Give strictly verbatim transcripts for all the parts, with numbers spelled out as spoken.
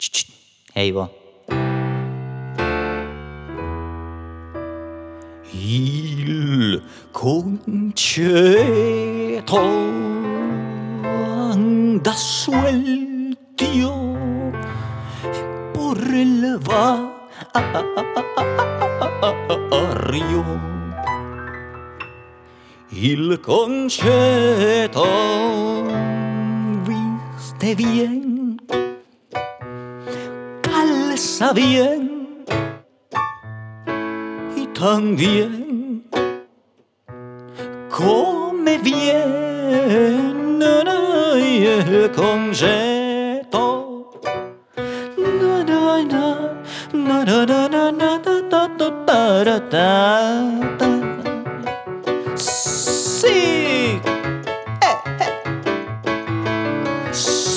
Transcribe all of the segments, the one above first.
Ch, ch. Hey vos. Il concerto anda suelto por el barrio. Il concerto viste bien, calza bien y también come bien el concerto. Na, na, na, na, na, na, na, na, da, da, da, da, da, da. Sí. Eh, eh. Sí.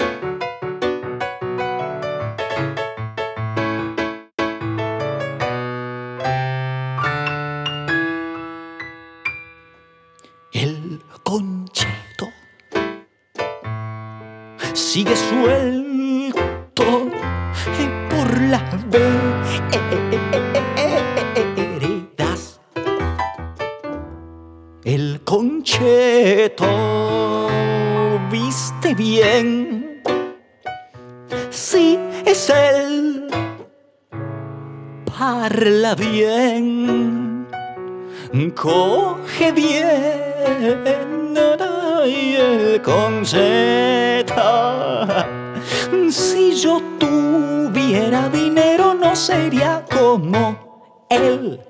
El concerto sigue suelto por las veredas. El concerto viste bien, sí es él, parla bien, coge bien el concerto. Si yo tuviera dinero no sería como él.